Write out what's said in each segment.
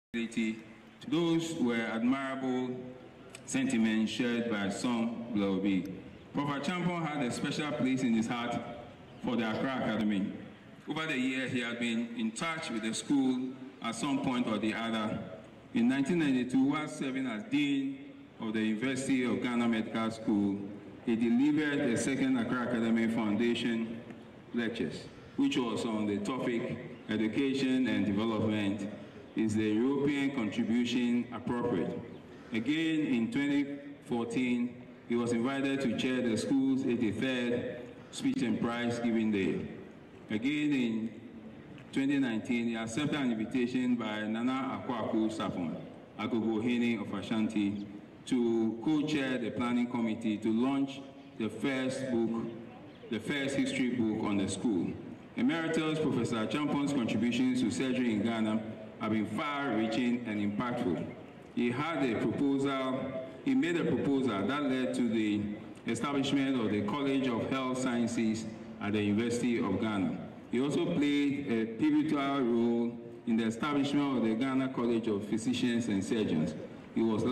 Those were admirable sentiments shared by some below me. Prof. Archampong had a special place in his heart for the Accra Academy. Over the years, he had been in touch with the school at some point or the other. In 1992, while serving as Dean of the University of Ghana Medical School, he delivered the second Accra Academy Foundation lectures, which was on the topic, Education and Development, is the European contribution appropriate? Again, in 2014, he was invited to chair the school's 83rd Speech and Prize Giving Day. Again, in 2019, he accepted an invitation by Nana Akwaku Sapon, Agogo-Hene of Ashanti, to co-chair the planning committee to launch the first history book on the school. Emeritus Professor Archampong's contributions to surgery in Ghana have been far-reaching and impactful. He made a proposal that led to the establishment of the College of Health Sciences at the University of Ghana. He also played a pivotal role in the establishment of the Ghana College of Physicians and Surgeons. He has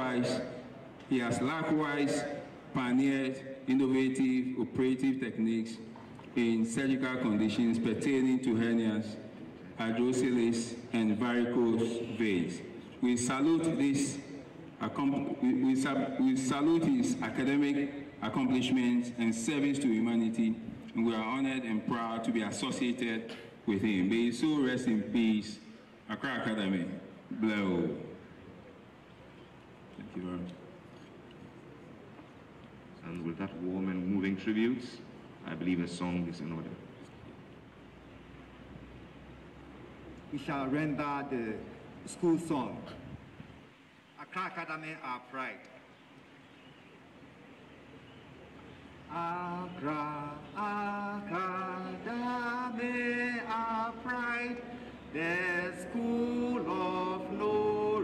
likewise pioneered innovative operative techniques in surgical conditions pertaining to hernias, hydroceles, and varicose veins. We salute his academic accomplishments and service to humanity, and we are honored and proud to be associated with him. May he so rest in peace. Accra Academy. Blow. Thank you very much. And with that warm and moving tributes, I believe a song is in order. We shall render the school song, Accra Academy, our pride. Accra Academy, our pride, the school of no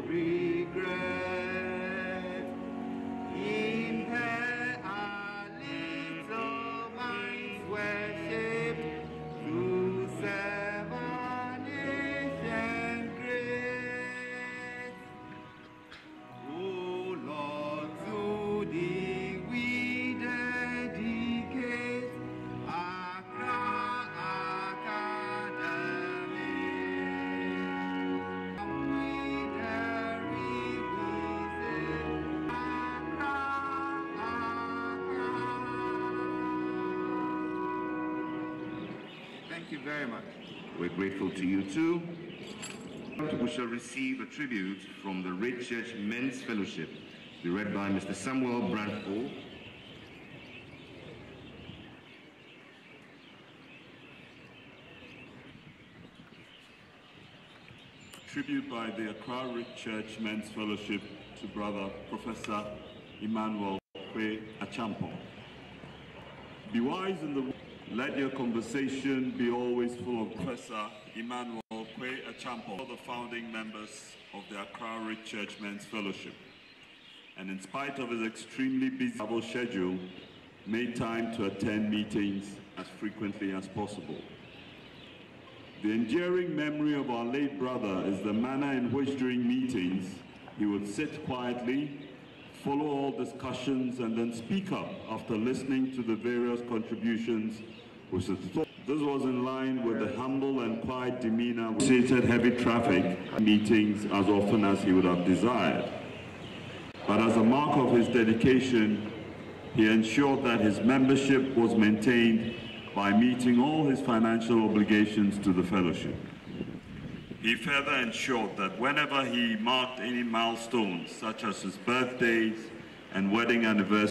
regret. In her our little minds were shaped through seven ancient grades. Oh Lord, to thee we dedicate Accra Academy. Thank you very much. We're grateful to you too. We shall receive a tribute from the Rites Church Men's Fellowship, be read by Mr. Samuel Brandford. Tribute by the Accra Rites Church Men's Fellowship to Brother Professor Emmanuel Quaye Archampong. Be wise in the let your conversation be always full of Professor Emmanuel Quaye Archampong, all the founding members of the Accra Rites Church Men's Fellowship, and in spite of his extremely busy travel schedule, made time to attend meetings as frequently as possible. The enduring memory of our late brother is the manner in which during meetings he would sit quietly, follow all discussions, and then speak up after listening to the various contributions with his thoughts. This was in line with the humble and quiet demeanor which associated heavy traffic meetings as often as he would have desired. But as a mark of his dedication, he ensured that his membership was maintained by meeting all his financial obligations to the fellowship. He further ensured that whenever he marked any milestones, such as his birthdays and wedding anniversaries,